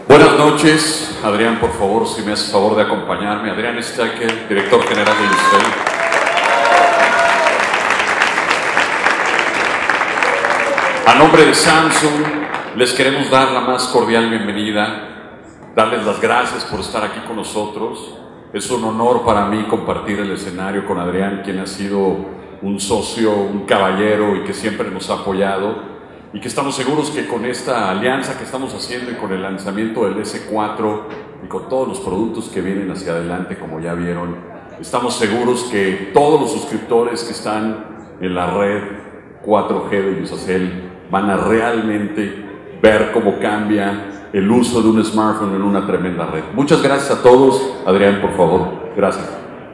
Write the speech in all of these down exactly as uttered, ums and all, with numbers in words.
Buenas noches, Adrián, por favor, si me haces favor de acompañarme. Adrián Stacker, director general de Yusacell. A nombre de Samsung, les queremos dar la más cordial bienvenida, darles las gracias por estar aquí con nosotros. Es un honor para mí compartir el escenario con Adrián, quien ha sido un socio, un caballero y que siempre nos ha apoyado. Y que estamos seguros que con esta alianza que estamos haciendo y con el lanzamiento del ese cuatro y con todos los productos que vienen hacia adelante, como ya vieron, estamos seguros que todos los suscriptores que están en la red cuatro G de Yusacell van a realmente ver cómo cambia el uso de un smartphone en una tremenda red. Muchas gracias a todos. Adrián, por favor. Gracias.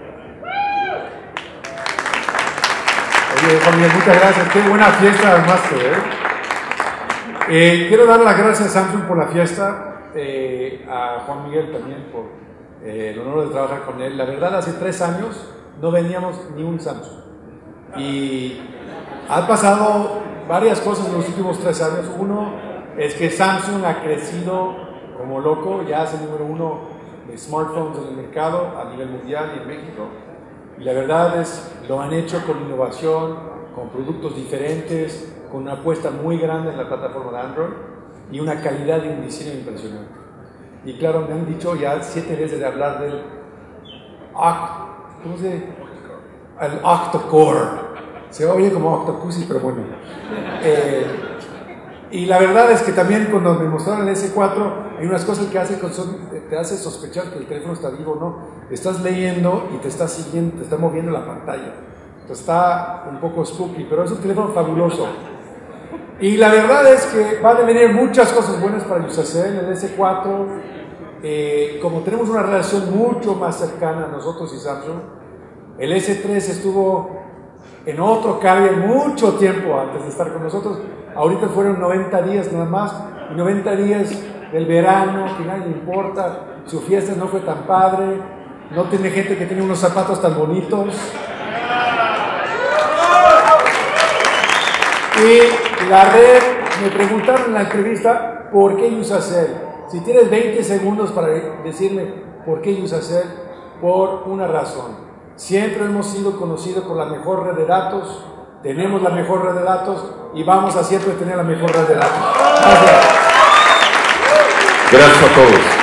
Oye, Juan Miguel, muchas gracias. Qué buena fiesta además, ¿eh? Eh, quiero dar las gracias a Samsung por la fiesta, eh, a Juan Miguel también por eh, el honor de trabajar con él. La verdad, hace tres años no veníamos ni un Samsung. Y han pasado varias cosas en los últimos tres años. Uno es que Samsung ha crecido como loco, ya es el número uno de smartphones en el mercado a nivel mundial y en México. Y la verdad es lo han hecho con innovación, con productos diferentes, con una apuesta muy grande en la plataforma de Android y una calidad y un diseño impresionante. Y claro, me han dicho ya siete veces de hablar del ¿cómo se dice? El octa-core. Se oye como octopussy, pero bueno. Eh, y la verdad es que también cuando me mostraron el ese cuatro, hay unas cosas que hacen, te hace sospechar que el teléfono está vivo o no. Estás leyendo y te está siguiendo, te está moviendo la pantalla. Entonces está un poco spooky, pero es un teléfono fabuloso. Y la verdad es que van a venir muchas cosas buenas para Yusacell, el ese cuatro. Eh, como tenemos una relación mucho más cercana nosotros y Samsung, el ese tres estuvo en otro carrier mucho tiempo antes de estar con nosotros. Ahorita fueron noventa días nada más, y noventa días del verano, que nadie le importa, su fiesta no fue tan padre, no tiene gente que tiene unos zapatos tan bonitos. Y la red, me preguntaron en la entrevista, ¿por qué Yusacell? Si tienes veinte segundos para decirme por qué Yusacell, por una razón. Siempre hemos sido conocidos por la mejor red de datos, tenemos la mejor red de datos y vamos a siempre tener la mejor red de datos. Gracias. Gracias a todos.